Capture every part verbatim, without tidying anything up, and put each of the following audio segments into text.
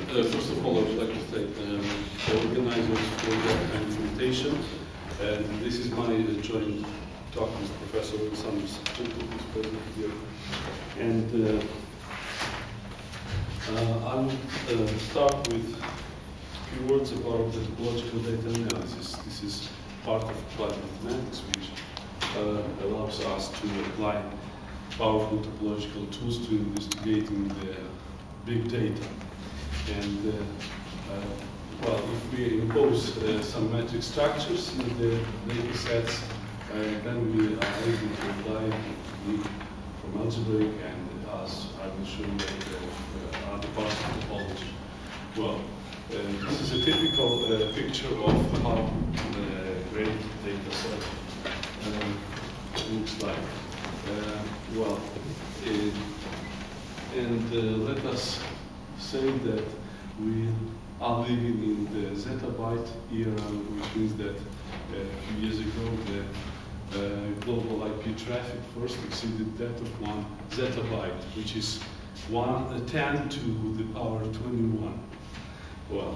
Uh, first of all, I would like to thank um, the organizers for their kind invitation. And this is my uh, joint talk with Professor Sanders here. And uh, uh, I will uh, start with a few words about the topological data analysis. This is part of applied mathematics, which uh, allows us to apply powerful topological tools to investigating the big data. And uh, uh, well, if we impose uh, some metric structures in the data sets, uh, then we are able to apply it from algebraic and as I will show you uh, other parts of topology. Well, uh, this is a typical uh, picture of how the great data set uh, looks like. Uh, well, it, and uh, let us say that we are living in the zettabyte era, which means that uh, a few years ago the uh, global I P traffic first exceeded that of one zettabyte, which is one uh, ten to the power twenty-one. Well,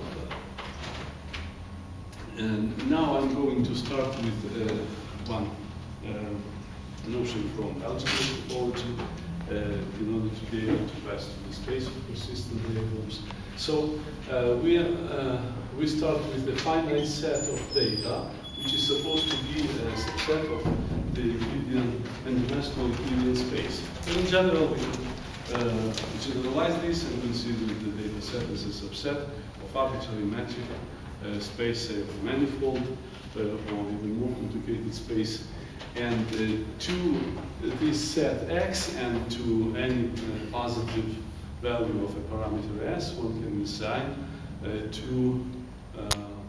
uh, and now I'm going to start with uh, one uh, notion from algebraic topology. Uh, in order to be able to pass to the space of persistent variables. So uh, we, uh, we start with a finite set of data, which is supposed to be a subset of the Euclidean and dimensional Euclidean space. And in general, we uh, generalize this and consider the data set as a subset of arbitrary metric uh, space, say, of manifold, uh, or even more complicated space. And uh, to this set X and to any uh, positive value of a parameter S, one can assign uh, two uh,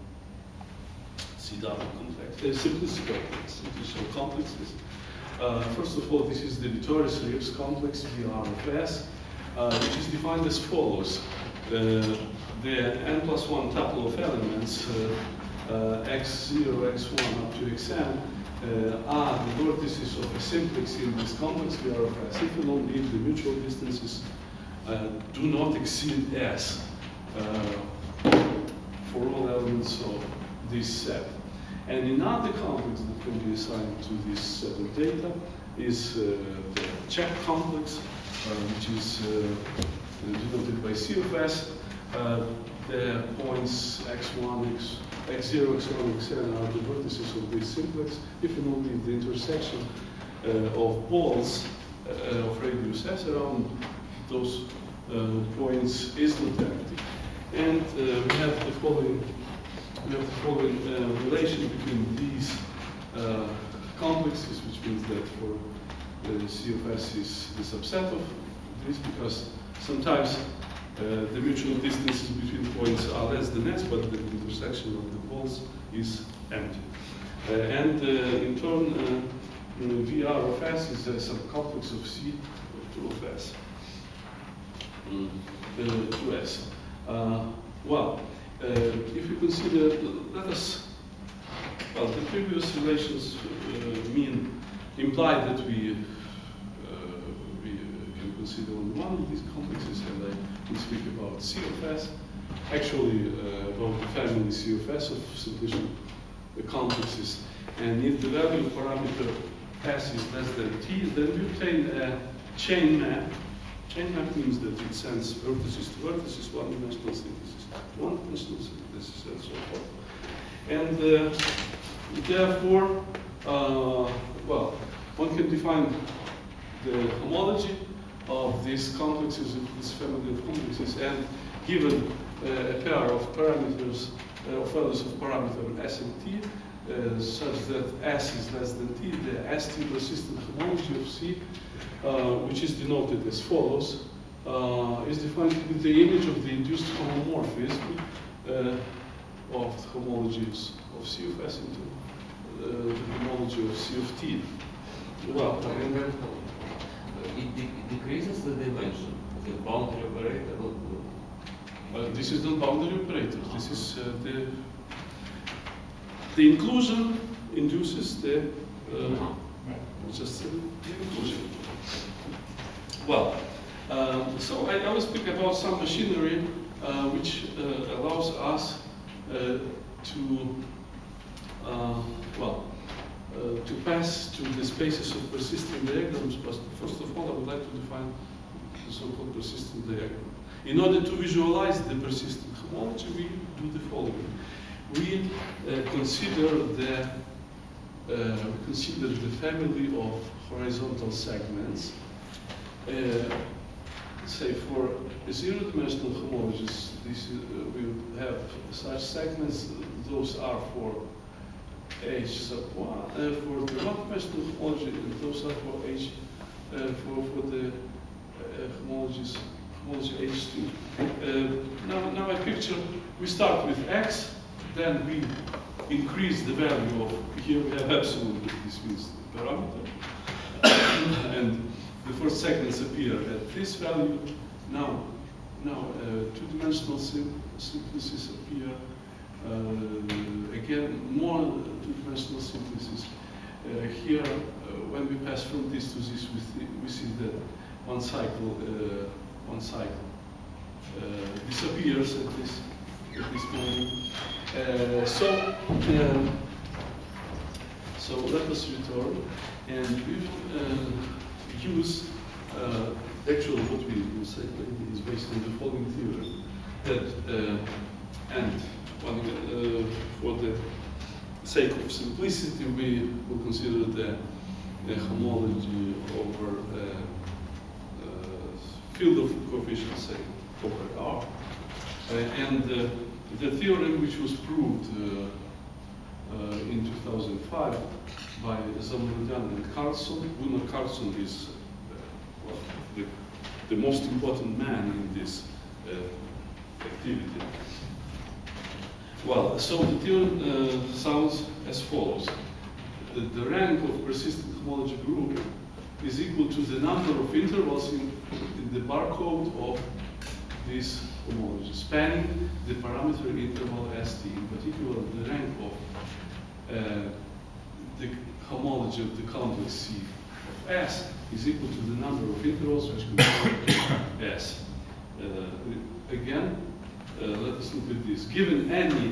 C double complex, uh, simplicity simplicial complexes. Uh, first of all, this is the Vittorius-Rives complex V R of S, uh, which is defined as follows: uh, the n plus one tuple of elements uh, uh, x zero, x one up to xn. Uh, are the vertices of a simplex in this complex V R of S, if and only if the mutual distances uh, do not exceed S uh, for all elements of this set. And another complex that can be assigned to this set of data is uh, the check complex, uh, which is uh, denoted by C of S. Uh, the points x one, x, x0, x one, xn are the vertices of this simplex, if and only if the intersection uh, of balls uh, of radius s around those uh, points is not empty. And uh, we have the following, we have the following uh, relation between these uh, complexes, which means that for uh, C of S is the subset of this, because sometimes Uh, the mutual distances between points are less than S, but the intersection of the poles is empty. Uh, and uh, in turn, uh, V R of S is a subcomplex of C to of S, mm. uh, to S. Uh, well, uh, if you consider, let us, well, the previous relations uh, mean imply that we consider only one of these complexes, and I will speak about C of S, actually uh, about the family C of S of simplicial complexes. And if the value of parameter S is less than T, then we obtain a chain map. Chain map means that it sends vertices to vertices, one-dimensional synthesis, one-dimensional synthesis, and so forth. And uh, therefore, uh, well, one can define the homology of these complexes, of this family of complexes, and given uh, a pair of parameters, uh, of values of parameter S and T, uh, such that S is less than T, the S T persistent homology of C, uh, which is denoted as follows, uh, is defined with the image of the induced homomorphism uh, of the homologies of C of S into uh, the homology of C of T. Well, and, It, de it decreases the dimension of the boundary operator. Uh, this is not boundary operator. This is uh, the the inclusion induces the uh, just uh, the inclusion. Well, um, so I, I will speak about some machinery uh, which uh, allows us uh, to, uh, well, uh, to pass to the spaces of persistent diagrams. But first of all, I would like to define the so-called persistent diagram. In order to visualize the persistent homology, we do the following. We uh, consider the uh, consider the family of horizontal segments. Uh, say for zero-dimensional homologies, this uh, we have such segments. Those are for H sub one. Uh, for the one-dimensional homology, those are for H uh, for for the uh, homologies. Homology H two. Uh, now, now I picture, we start with X, then we increase the value of, here we have absolute, this means the parameter, and the first segments appear at this value. Now, now uh, two-dimensional sim simplices appear, uh, again, more two-dimensional simplices. Uh, here, uh, when we pass from this to this, we, th we see that one cycle uh, one cycle uh, disappears at this at this moment. Uh, so um, so let us return, and we will uh, use uh, actually what we will say is based on the following theorem that uh, and one, uh, for the sake of simplicity we will consider the, the homology over uh, field of coefficients, say, over R. Uh, and uh, the theorem which was proved uh, uh, in two thousand five by Zamorodian and Carlson. Gunnar Carlson is uh, well, the, the most important man in this uh, activity. Well, so the theorem uh, sounds as follows. The, the rank of persistent homology group is equal to the number of intervals in, in the barcode of this homology, spanning the parameter interval S T, in particular the rank of uh, the homology of the complex C of S is equal to the number of intervals which contain S. Uh, again, uh, let us look at this. Given any,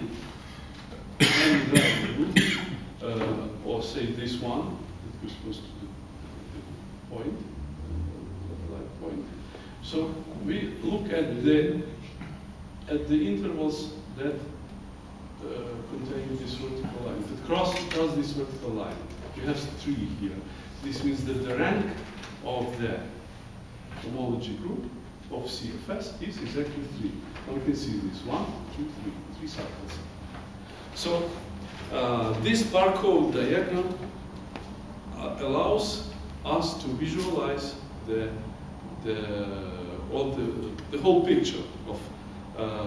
any value, uh, or say this one, that we're supposed to do, point, uh, like point. So we look at the at the intervals that uh, contain this vertical line, that cross, cross this vertical line. We have three here. This means that the rank of the homology group of C F S is exactly three. Now we can see this one, two, three, three cycles. So uh, this barcode diagram uh, allows us to visualize the the all the the whole picture of uh,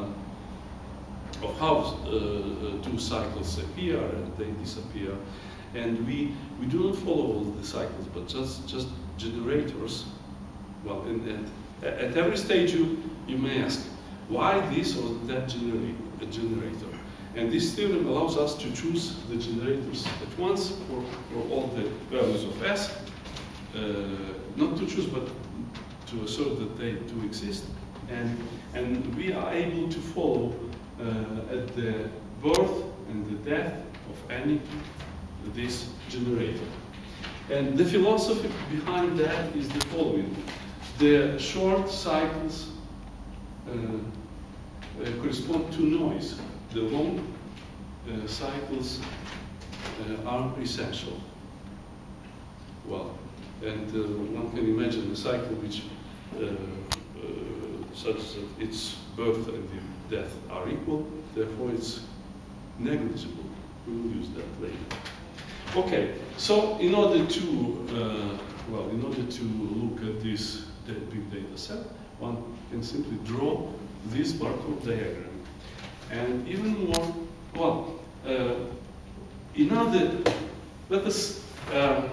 of how uh, two cycles appear and they disappear, and we we do not follow all the cycles, but just just generators. Well, and, and at every stage you you may ask why this or that genera a generator, and this theorem allows us to choose the generators at once for for all the values of S. Uh, not to choose, but to assert that they do exist, and and we are able to follow uh, at the birth and the death of any this generator. And the philosophy behind that is the following: the short cycles uh, uh, correspond to noise. The long uh, cycles uh, are essential. Well. And uh, one can imagine a cycle which, uh, uh, such that its birth and death are equal, therefore it's negligible. We will use that later. Okay, so in order to, uh, well, in order to look at this big data set, one can simply draw this barcode diagram. And even more, well, uh, in order, let us, um,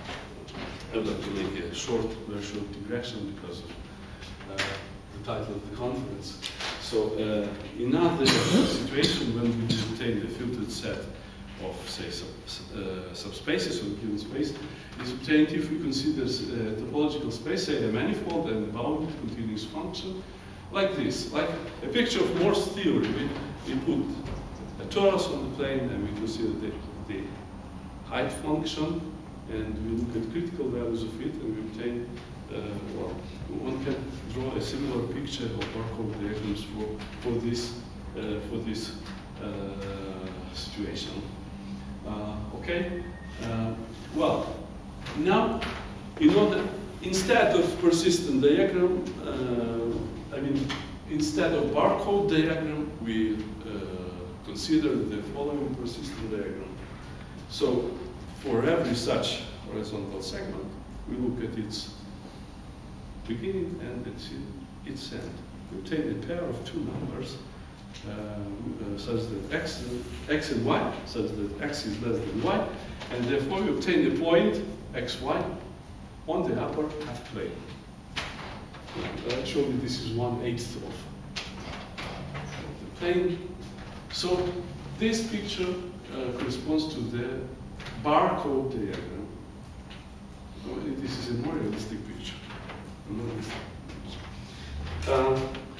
I would like to make a short, very short digression because of uh, the title of the conference. So, uh, in other situation, when we obtain a filtered set of, say, sub, uh, subspaces of a given space, is obtained if we consider a topological space, say a manifold and a bounded continuous function, like this, like a picture of Morse theory. We, we put a torus on the plane and we consider the, the height function, and we look at critical values of it, and we obtain, uh, well, one can draw a similar picture of Barkov diagrams for, for this, uh, for this uh, situation. Uh, okay? Uh, well, now, in order, instead of persistent diagram, uh, I mean, instead of barcode diagram, we uh, consider the following persistent diagram. So, for every such horizontal segment, we look at its beginning and its, its end. We obtain a pair of two numbers uh, uh, such that x, x and y, such that x is less than y, and therefore we obtain a point xy on the upper half plane. Actually, this is one eighth of the plane. So this picture uh, corresponds to the barcode diagram. Oh, this is a more realistic picture. More realistic picture. Uh,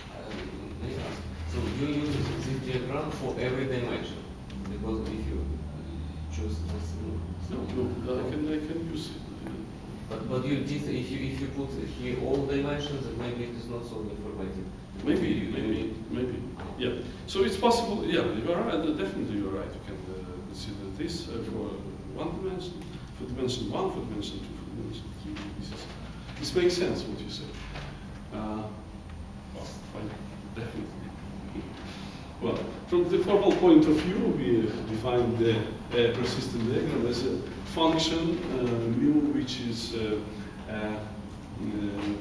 so you use this diagram for every dimension, because if you choose this, no, no, I can I can use it. But but you did, if you if you put here all dimensions, then maybe it is not so informative. Maybe, maybe, maybe. Yeah. So it's possible. Yeah, you are right. Definitely, you are right. You can uh, consider this uh, for one dimension, for dimension one, for dimension two, for dimension three. This is, this makes sense what you say. Uh, well, fine, definitely. Well, from the formal point of view, we uh, define the uh, persistent diagram as a function uh, mu, which is uh, uh, uh,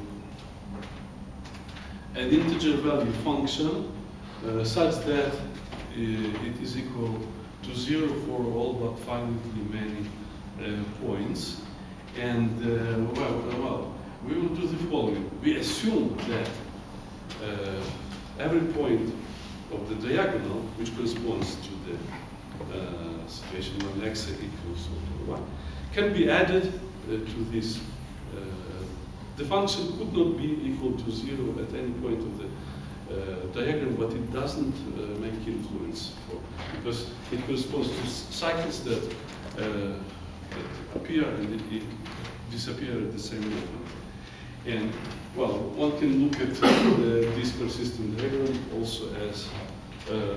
an integer value function uh, such that uh, it is equal to zero for all but finitely many uh, points. And uh, well, well, we will do the following. We assume that uh, every point of the diagonal, which corresponds to the uh, situation when x equals to one, can be added uh, to this. Uh, the function could not be equal to zero at any point of the uh, diagram, but it doesn't uh, make influence for, because it corresponds to cycles that, uh, that appear and it, it disappear at the same moment. And well, one can look at uh, this persistent diagram also as uh,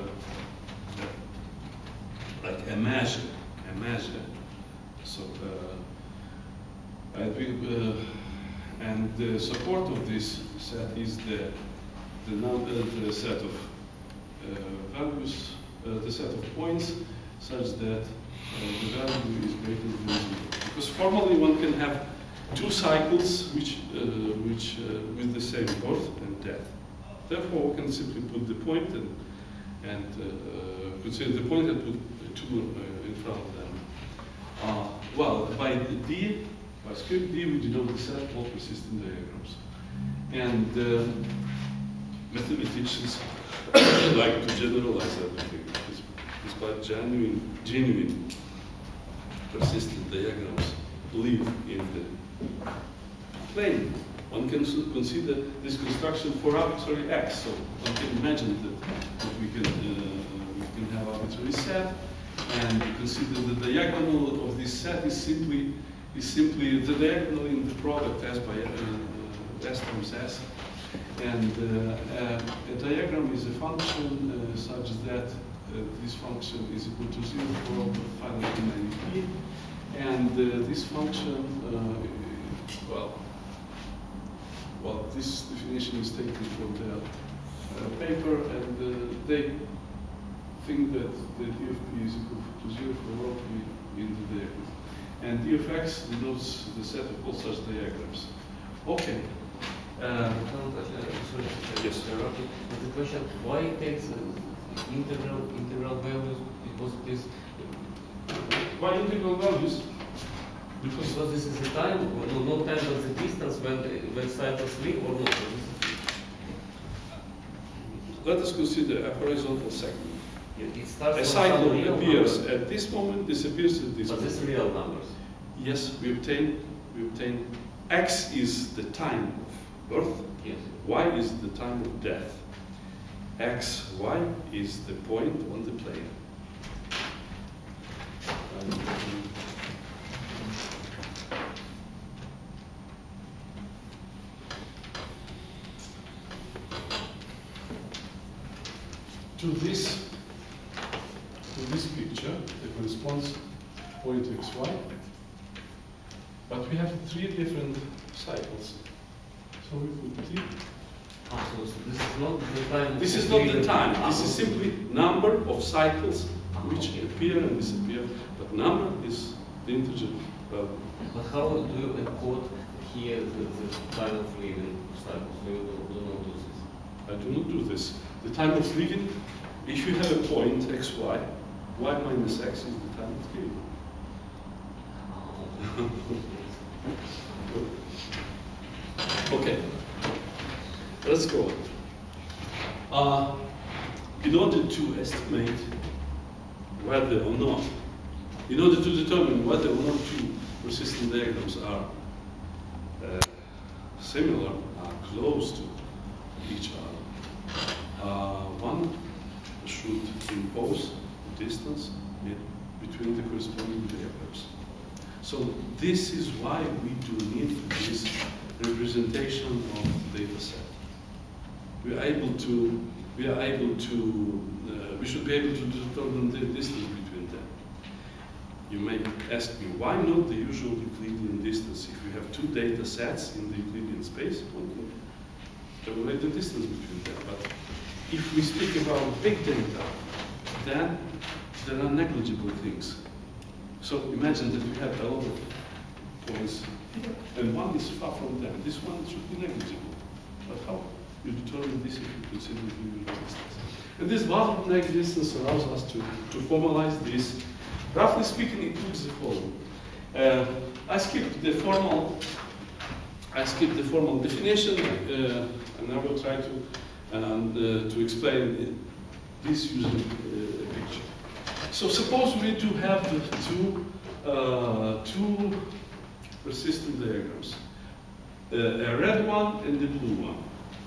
like a measure, a measure. So, uh, and, we, uh, and the support of this set is the the, number, the set of uh, values, uh, the set of points, such that uh, the value is greater than zero. Because formally, one can have two cycles which, uh, which uh, with the same birth and death. Therefore, we can simply put the point and, and uh, consider the point and put two uh, in front of them. Uh, well, by the D, by script D, we denote the set of all persistent diagrams. And uh, mathematicians like to generalize everything. Despite genuine, genuine persistent diagrams live in the plane. One can consider this construction for arbitrary x. So one can imagine that, that we can uh, we can have arbitrary set, and consider the diagonal of this set is simply is simply the diagonal in the product s by uh, s times s. And uh, uh, a diagram is a function uh, such that uh, this function is equal to zero for all but finitely many p. And uh, this function, uh, well, well, this definition is taken from their uh, paper, and uh, they think that the d of p is equal to zero for all p in the diagram. And d of x denotes the set of all such diagrams. Okay. Uh, yes. But the question: why it takes uh, integral integral values? Because it is. Why integral values? Because, because this is the time, no, no time but the distance when when cycles leave or not. Let us consider a horizontal segment. Yeah, it starts a cycle appears number. at this moment, disappears at this but moment. But these real numbers. Yes, we obtain we obtain x is the time of birth, Yes. y is the time of death, x, y is the point on the plane. And, um, to this, to this picture, it corresponds point xy, but we have three different cycles. So we put t. Ah, so this is not the time. This is not the time. Ah, This is okay. simply number of cycles which Okay. appear and disappear. But number is the integer value. But how do you encode here the, the time of living cycles? You do, do not do this. I do not do this. The time of living, if you have a point xy, y minus x is the time of living. Okay, let's go on. Uh, in order to estimate whether or not, in order to determine whether or not two persistent diagrams are uh, similar, are close to each other, uh, one should impose distance in between the corresponding diagrams. So this is why we do need this representation of the data set. We are able to, we are able to, uh, we should be able to determine the distance between them. You may ask me, why not the usual Euclidean distance? If you have two data sets in the Euclidean space, one can calculate the distance between them. But if we speak about big data, then there are negligible things. So imagine that we have a lot of points here, and one is far from them. This one should be negligible. But how you determine this if you consider the usual distance? And this bottleneck distance allows us to, to formalize this. Roughly speaking, it looks the following. Uh, I skipped the formal. I skipped the formal definition, uh, and I will try to and, uh, to explain this using uh, a picture. So suppose we do have the two, uh, two persistent diagrams, uh, a red one and the blue one.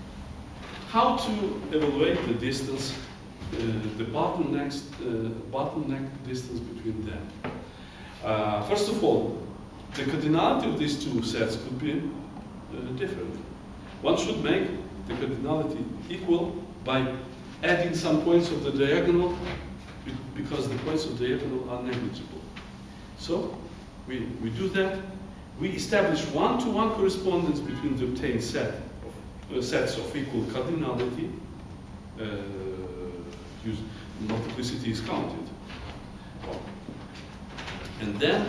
How to evaluate the distance, uh, the bottleneck, uh, bottleneck distance between them? Uh, first of all, the cardinality of these two sets could be uh, different. One should make the cardinality equal by adding some points of the diagonal, because the points of the diagonal are negligible. So we, we do that. We establish one-to-one correspondence between the obtained set of, uh, sets of equal cardinality. Uh, use, multiplicity is counted. Oh. And then,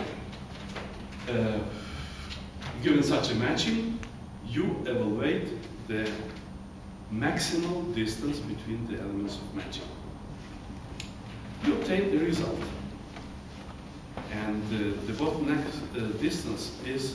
uh, given such a matching, you evaluate the maximal distance between the elements of matching. You obtain the result. And uh, the bottleneck uh, distance is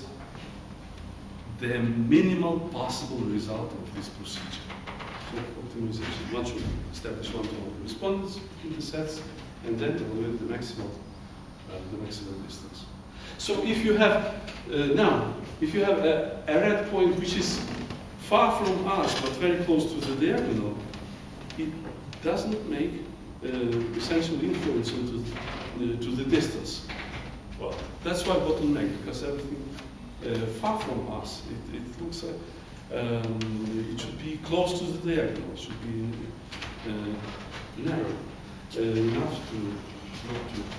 the minimal possible result of this procedure. So optimization. One should establish one-to-one correspondence between the sets and then evaluate the maximal, uh, the maximal distance. So if you have, uh, now, if you have a, a red point which is far from us but very close to the diagonal, it does not make uh, essential influence onto the, uh, to the distance. Well, that's why bottleneck, because everything uh, far from us, it, it looks like um, it should be close to the diagonal, it should be uh, narrow uh, enough to not to.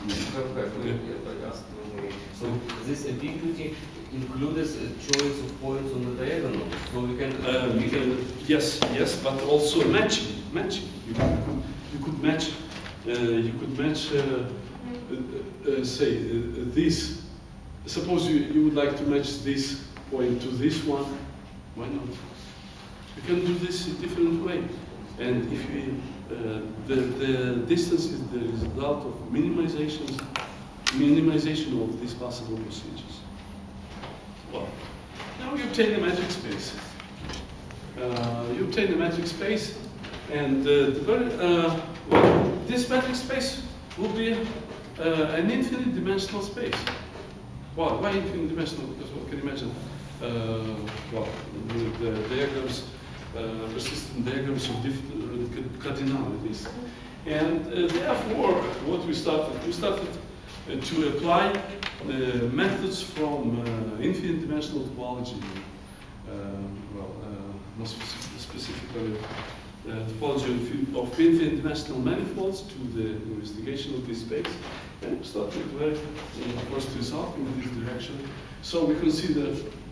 So this ambiguity includes a choice of points on the diagonal, so we can. Uh, we can yes, yes, but also matching. Matching. You could, you could match. Uh, you could match. Uh, uh, uh, say uh, this. Suppose you you would like to match this point to this one. Why not? You can do this in a different way. And if we uh, the the distance is the result of minimizations, minimization of these possible procedures. Well, now you obtain a metric space. Uh, you obtain a metric space, and uh, the very, uh, well, this metric space will be uh, an infinite dimensional space. well, why infinite dimensional? Because one can imagine, uh, well, the, the diagrams, uh, persistent diagrams of different cardinalities. And uh, therefore, what we started, we started uh, to apply the methods from uh, infinite dimensional topology, uh, well, uh, not specific, specifically uh, topology of infinite dimensional manifolds to the investigation of this space. And we started very uh, first result in this direction. So we consider,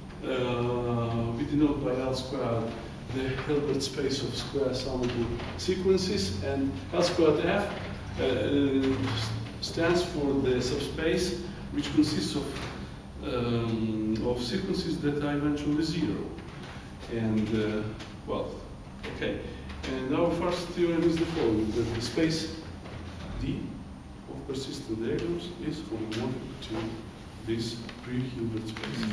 uh, we denote by L squared the Hilbert space of square summable sequences, and L squared F uh, stands for the subspace which consists of um, of sequences that are eventually zero. And uh, well, okay. And our first theorem is the following: that the space D of persistent diagrams is homomorphic to this pre-Hilbert space.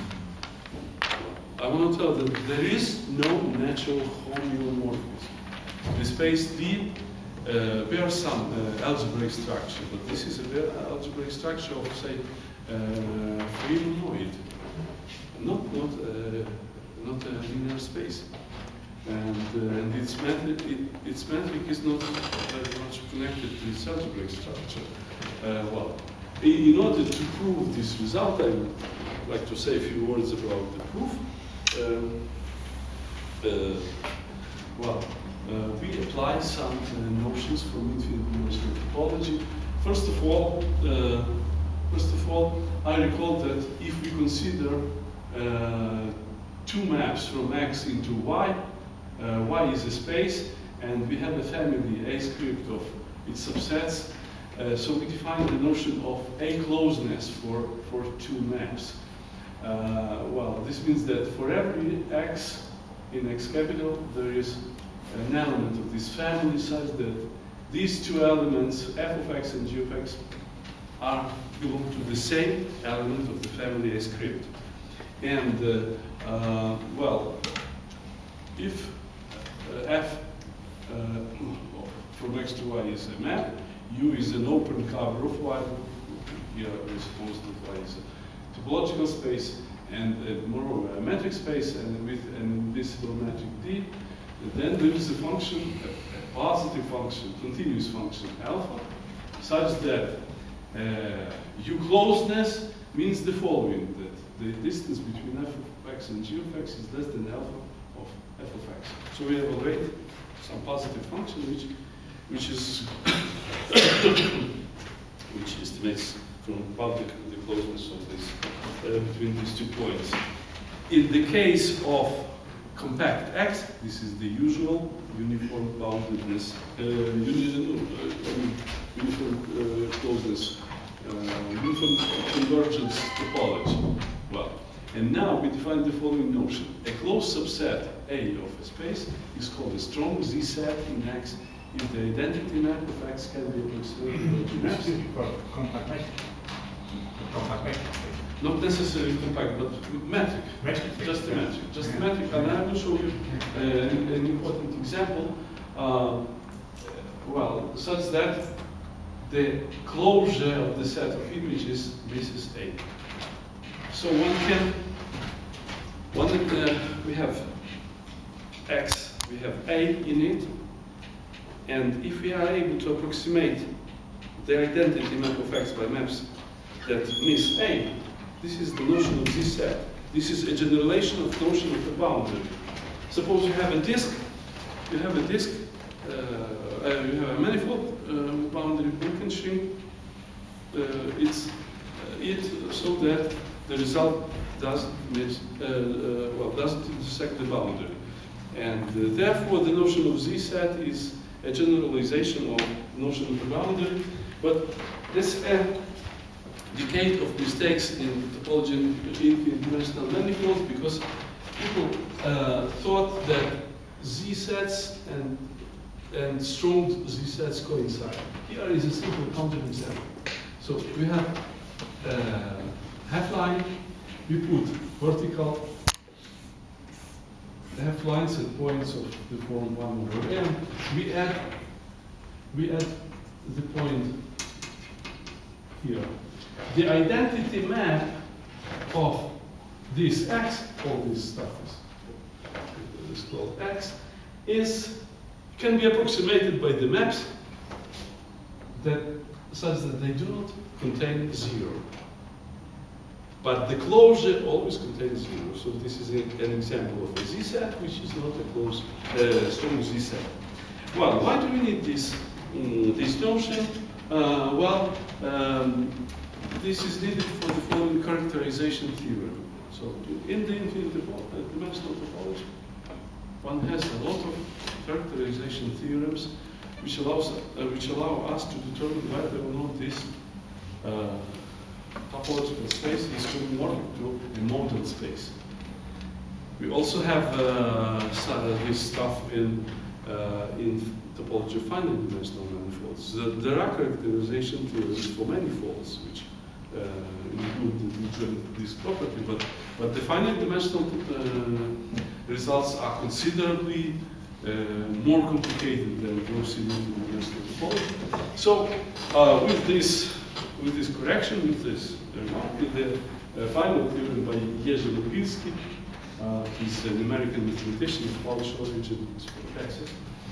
I want to tell that there is no natural homeomorphism. The space D uh, bears some uh, algebraic structure, but this is a bare algebraic structure of, say, uh, freenoid, not not uh, not a linear space, and uh, and its metric it, its metric is not very much connected to its algebraic structure. Uh, well, in order to prove this result, I would like to say a few words about the proof. Um, uh, well, uh, we apply some uh, notions from infinite dimensional topology. First of all, uh, first of all, I recall that if we consider uh, two maps from X into Y, uh, Y is a space, and we have a family A script of its subsets. Uh, so we define the notion of A closeness for for two maps. Uh, well, this means that for every X in X capital, there is an element of this family such that these two elements, f of X and g of X, are belong to the same element of the family A script. And, uh, uh, well, if uh, f uh, from X to Y is a map, U is an open cover of Y, here we suppose that Y is a topological space, and uh, moreover a metric space, and with an invisible metric D, then there is a function, a, a positive function, continuous function alpha, such that uh, U closeness means the following: that the distance between f of X and g of X is less than alpha of f of X. So we evaluate some positive function which which is which estimates from public the closeness of this uh, between these two points. In the case of compact X, this is the usual uniform boundedness, uh, uni uh, uniform uh, closeness, uh, uniform convergence topology. Well, and now we define the following notion: a closed subset A of a space is called a strong Z set in X if the identity map of X can be approximated to maps. Compact metric. Compact metric. Not necessarily compact, but metric. Metric. Just a metric. Just a metric. And I will show you uh, an, an important example. Uh, well, such that the closure of the set of images, this is A. So one can, one uh, we have X, we have A in it, and if we are able to approximate the identity map of X by maps that miss A, this is the notion of Z set. This is a generalization of the notion of the boundary. Suppose you have a disk, you have a disk, uh, uh, you have a manifold uh, boundary Wittgenstein. Uh, it's uh, it so that the result doesn't miss, uh, uh, well, doesn't intersect the boundary, and uh, therefore the notion of Z set is a generalization of the notion of the boundary. But there's a decade of mistakes in topology in infinite dimensional manifolds because people uh, thought that Z sets and and strong Z sets coincide. Here is a simple counterexample. So we have uh, half line, we put vertical half lines at points of the form one over n. We add we add the point here. The identity map of this X, all this stuff is, is called X, is can be approximated by the maps that such that they do not contain zero. But the closure always contains zero. So this is a, an example of a Z-set, which is not a close, uh, strong Z-set. Well, why do we need this, um, this notion? Uh, well, um, this is needed for the following characterization theorem. So in the infinite dimensional topology, one has a lot of characterization theorems which allows uh, which allow us to determine whether or not this uh, topological space is homomorphic to a model space. We also have uh, some, this stuff in uh, in topology of finite dimensional manifolds. The, there are characterization theorems for manifolds which uh, include this property, but but the finite dimensional uh, results are considerably uh, more complicated than those in multi-dimensional topology. So uh, with this with this correction, with this remark, with the uh, final theorem by Jerzy Lubitsky, uh, he's an American mathematician of Polish origin, he's from Texas.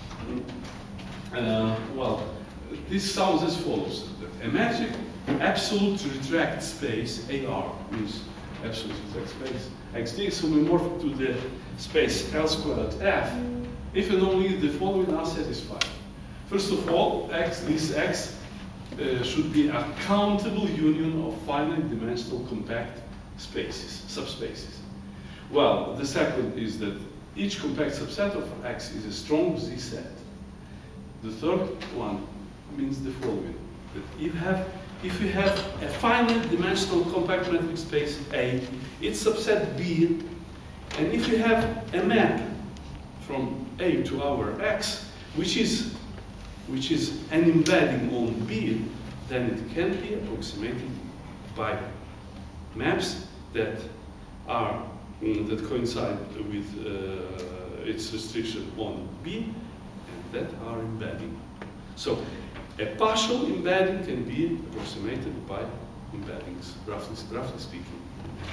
Uh, well, this sounds as follows: that a metric absolute retract space A R is absolute retract space X D is homomorphic to the space L squared F if and only the following are satisfied. First of all, X, this X uh, should be a countable union of finite dimensional compact spaces, subspaces. Well, the second is that each compact subset of X is a strong Z set. The third one means the following: that if have if you have a finite dimensional compact metric space A, its subset B, and if you have a map from A to our X, which is which is an embedding on B, then it can be approximated by maps that are mm, that coincide with uh, its restriction on B and that are embedding. So a partial embedding can be approximated by embeddings, roughly, roughly speaking.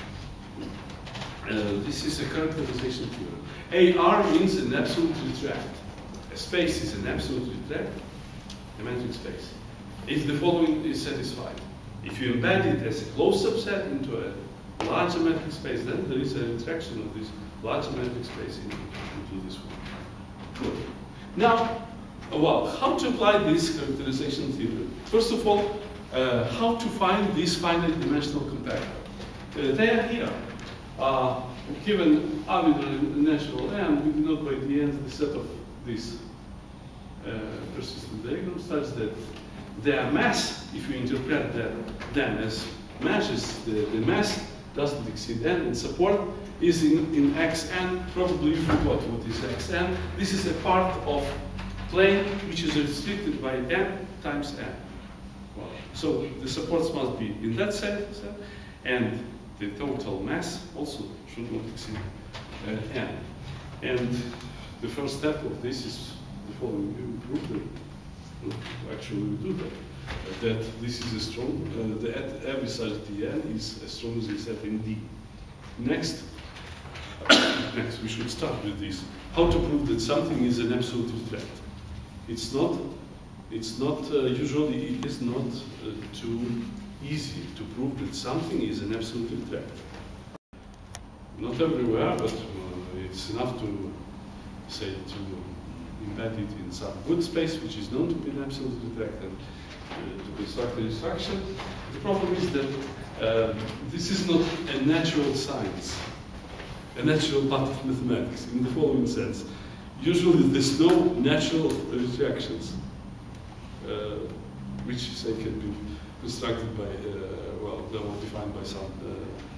Uh, this is a characterization theorem. A R means an absolute retract. A space is an absolute retract, a metric space, if the following is satisfied. If you embed it as a closed subset into a larger metric space, then there is a retraction of this larger metric space into, into this one. Good. Now, well, how to apply this characterization theorem? First of all, uh, how to find this finite dimensional compactor? Uh, they are here. Uh, given arbitrary natural n, we denote by the end the set of these uh, persistent diagonals such that their mass, if you interpret that, them as masses, the, the mass doesn't exceed n, and support is in, in xn. Probably you forgot what is xn. This is a part of plane which is restricted by n times n. Well, so the supports must be in that set, set and the total mass also should not exceed uh, n. And the first step of this is the following: we prove that actually we do that. Uh, that this is a strong, uh, the at every such dn is as strong as set in D. Next, next we should start with this: how to prove that something is an absolute retract. It's not, it's not, uh, usually it is not uh, too easy to prove that something is an absolute retract. Not everywhere, but uh, it's enough to say to embed it in some good space which is known to be an absolute retract and uh, to construct the instruction. The problem is that uh, this is not a natural science, a natural part of mathematics in the following sense. Usually there's no natural retractions, uh, which say can be constructed by, uh, well, they were defined by some uh,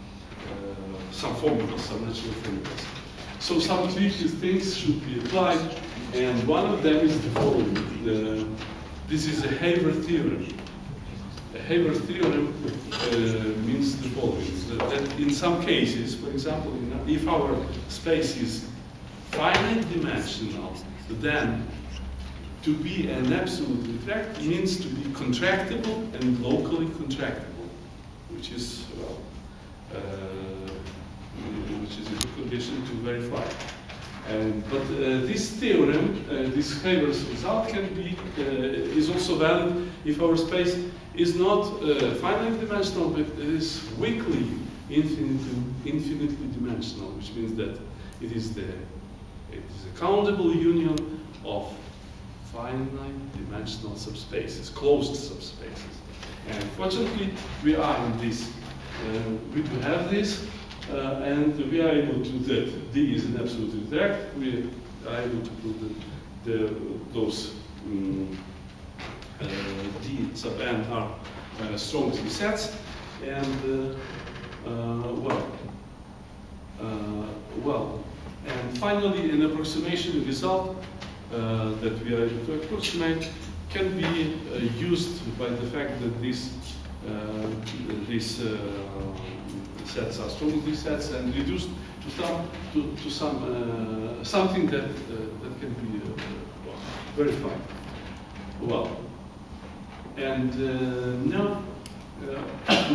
uh, some formulas, some natural formulas. So some tricky things should be applied, and one of them is the following. The, this is a Haber theorem. A Haber theorem uh, means the following: that, that in some cases, for example, in, if our space is finite dimensional, then to be an absolute retract means to be contractible and locally contractible, which is, well, uh, which is a good condition to verify. And, but uh, this theorem, uh, this Haber's result, can be uh, is also valid if our space is not uh, finite dimensional, but it is weakly infinitely, infinitely dimensional, which means that it is the it is a countable union of finite dimensional subspaces, closed subspaces. And fortunately, we are in this. Uh, we do have this. Uh, and we are able to do that. D is an absolute exact. We are able to prove that the, those um, uh, D sub n are uh, strong sets. And uh, uh, well, uh, well, and finally, an approximation result uh, that we are able to approximate can be uh, used by the fact that this uh, this. Uh, sets are strongly sets and reduced to some to, to some uh, something that uh, that can be uh, well, verified. Well, and uh, now uh,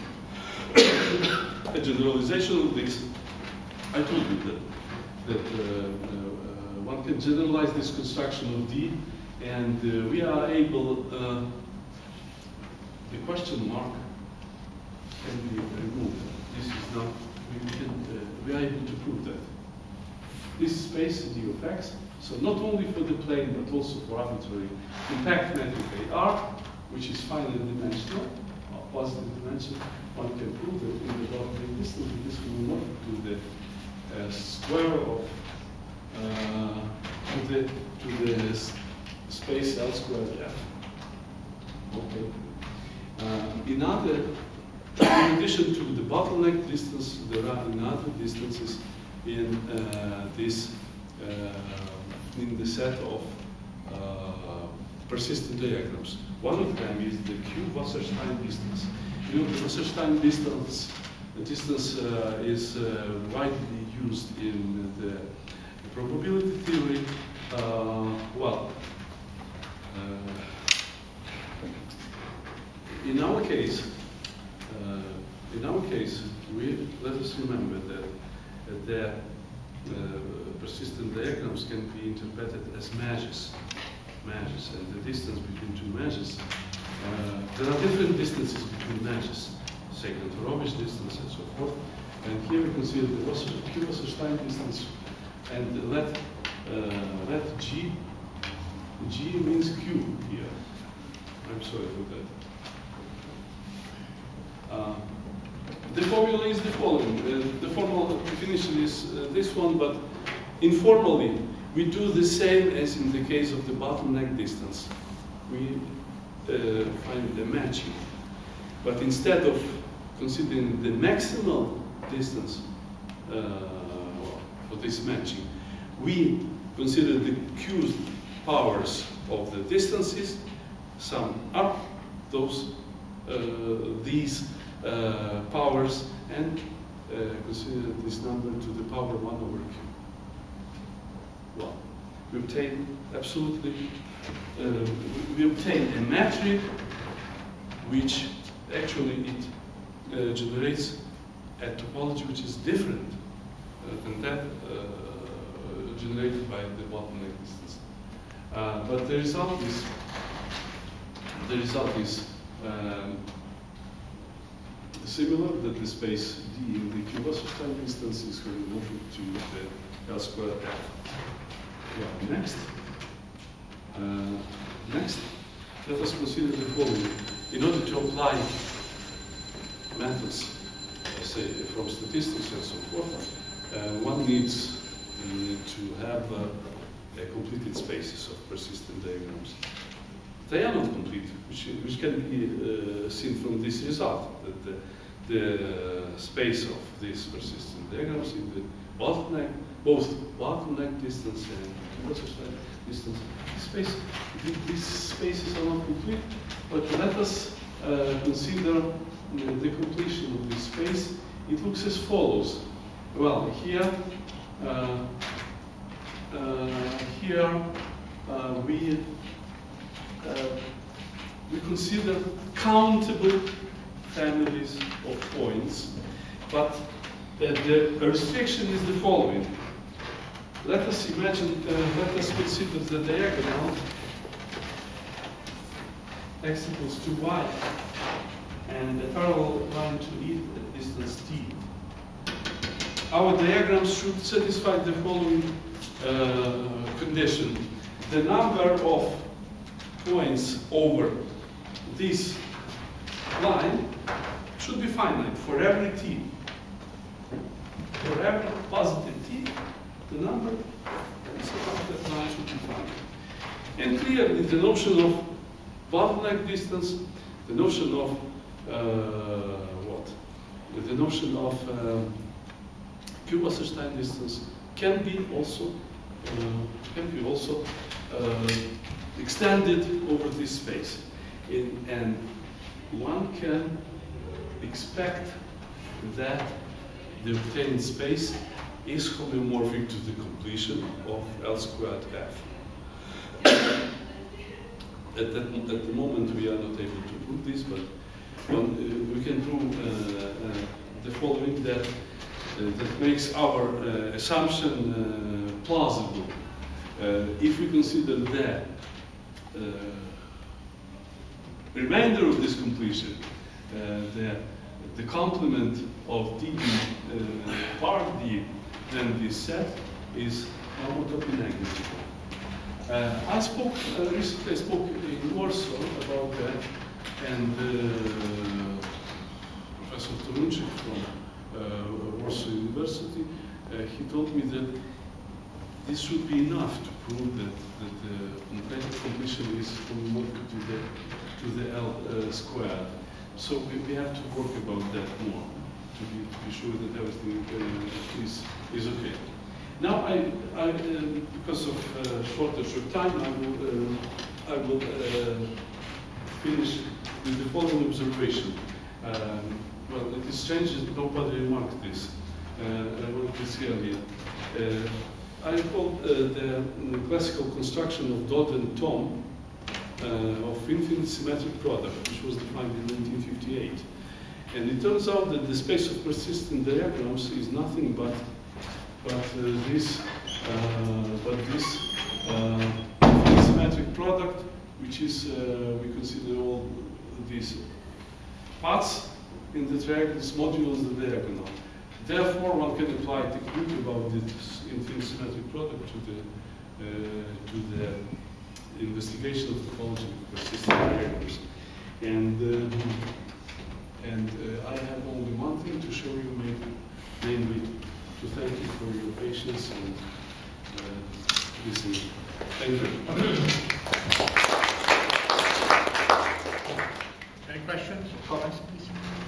a generalization of this. I told you that that uh, uh, one can generalize this construction of D, and uh, we are able. Uh, the question mark can be removed. This is not, we, can, uh, we are able to prove that. This space is D of X, so not only for the plane, but also for arbitrary compact metric A R, which is finite dimensional, or positive dimension, one can prove that in the boundary distance, this will not to the uh, square of, uh, to the, to the space L squared F. Okay. Uh, in other In addition to the bottleneck distance, there are other distances in uh, this uh, in the set of uh, persistent diagrams. One of them is the Q-Wasserstein distance. You know, the Wasserstein distance, the distance uh, is uh, widely used in the probability theory. Uh, well, uh, in our case. Uh, in our case, we let us remember that uh, the uh, persistent diagrams can be interpreted as measures, measures, and the distance between two measures. Uh, there are different distances between measures, Second-Robisch distance and so forth. And here we consider the Q-Wasserstein distance, and let uh, let G G means Q here. I'm sorry for that. Uh, the formula is the following. Uh, the formal definition is uh, this one, but informally, we do the same as in the case of the bottleneck distance. We uh, find the matching. But instead of considering the maximal distance uh, for this matching, we consider the Q powers of the distances, sum up those uh, these uh, powers, and uh, consider this number to the power one over Q. Well, we obtain absolutely, uh, we obtain a metric which actually it uh, generates a topology which is different uh, than that uh, generated by the bottleneck distance. Uh, but the result is the result is um, similar, that the space D in the Q-Wasserstein distance is homomorphic to the L squared F. Yeah, next. Uh, next, let us consider the following. In order to apply methods, uh, say, from statistics and so forth, uh, one needs uh, to have uh, a completed spaces of persistent diagrams. They are not complete, which, which can be uh, seen from this result, that the, the space of these persistent diagrams in the bottleneck, both bottleneck distance and Wasserstein distance space, these spaces are not complete, but let us uh, consider uh, the completion of this space. It looks as follows. Well, here, uh, uh, here uh, we uh, we consider countable families of points, but uh, the restriction is the following. Let us imagine, uh, let us consider the diagonal x equals to y, and the parallel line to it at distance t. Our diagram should satisfy the following uh, condition. The number of points over this line should be finite for every t. For every positive t, the number of that line should be finite. And clearly, the notion of bottleneck distance, the notion of uh, what? The notion of uh, Q-Wasserstein distance can be also uh, can be also uh, extended over this space, In, and one can expect that the obtained space is homeomorphic to the completion of L squared f. At, that, at the moment we are not able to prove this, but one, uh, we can prove uh, uh, the following, that uh, that makes our uh, assumption uh, plausible. Uh, if we consider that uh, remainder of this completion, uh, the, the complement of d uh, part d, then this set is homotopy negligible. Uh, I spoke uh, recently. I spoke in Morse about that, and uh, Professor Torunchik from uh, Warsaw University, uh, he told me that this should be enough to prove that that the complete completion is homomorphic to the to the L uh, squared. So we, we have to work about that more to be, to be sure that everything uh, is is okay. Now, I, I uh, because of uh, shortage of time, I will uh, I will uh, finish with the following observation. Um, well, it is strange that nobody remarked this. Uh, I wrote this earlier. Uh, I called uh, the, the classical construction of Dodd and Tom uh, of infinite symmetric product, which was defined in nineteen fifty-eight. And it turns out that the space of persistent diagrams is nothing but but uh, this uh, but this uh, infinite symmetric product, which is uh, we consider all these paths in the triangles modules the diagonal. Therefore, one can apply a technique about this infinite symmetric product to the uh, to the investigation of topology of persistent diagrams. And uh, and uh, I have only one thing to show you, maybe, namely to thank you for your patience and uh, listening. Thank you. Any questions or comments, please?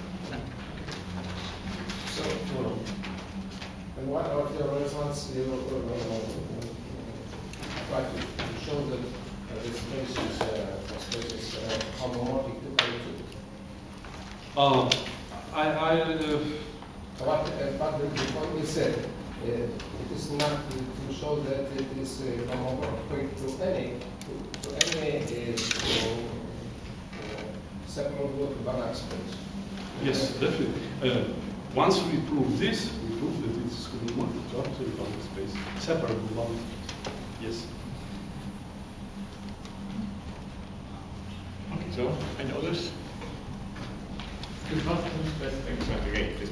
So, in one of your results, you uh, try to show that uh, the space is, uh, space is uh, homomorphic to L two. Uh, I, I uh, But, uh, but the, the point is that uh, it is not to, to show that it is uh, homomorphic to any to, to any uh, to, uh, separable Banach space. yes, definitely. Uh, once we prove this, we prove that it is homomorphic to absolute Banach space, separable Banach space. Yes. Okay, so any others? If not, let's thank you again.